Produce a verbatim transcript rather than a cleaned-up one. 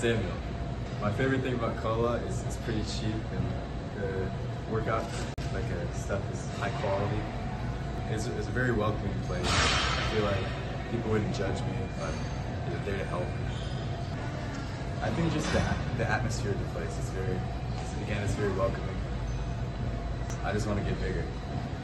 Samuel. My favorite thing about Colaw is it's pretty cheap and the workout like uh, stuff is high quality. It's, it's a very welcoming place. I feel like people wouldn't judge me if I'm there to help. I think just the, the atmosphere of the place is very, it's, again, it's very welcoming. I just want to get bigger.